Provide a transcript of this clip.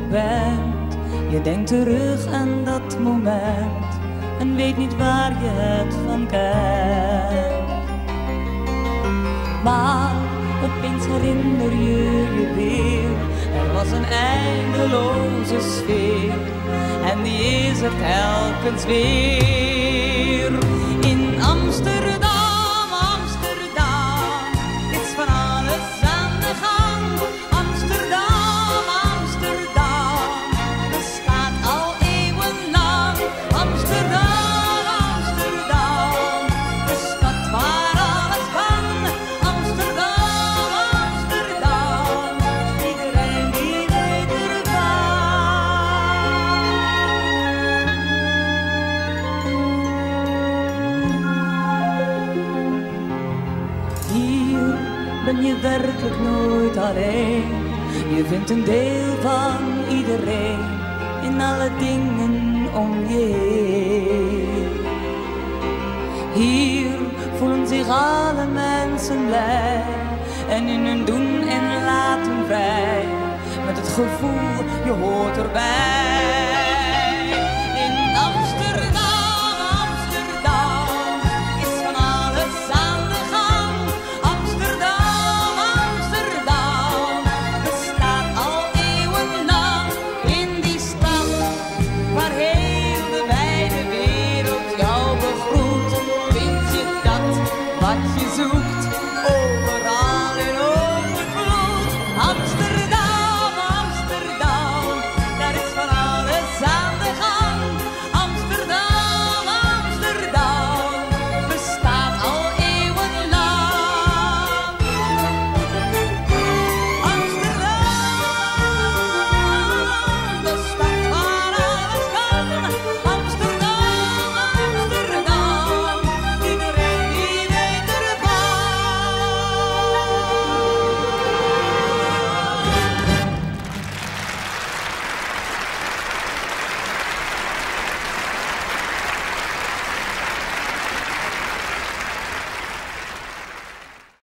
bent. Je denkt terug aan dat moment en weet niet waar je het van kent. Maar opeens herinner je je weer, er was een eindeloze sfeer en die is er telkens weer. In Amsterdam, Amsterdam, is van alles aan de gang. Amsterdam, Amsterdam, bestaat al eeuwenlang. Amsterdam, Amsterdam, de stad waar alles kan. Amsterdam, Amsterdam, iedereen die weet ervan. Hier ben je werkelijk nooit alleen. Je vindt een deel van iedereen in alle dingen om je heen. Hier voelen zich alle mensen blij en in hun doen en laten vrij, met het gevoel je hoort erbij.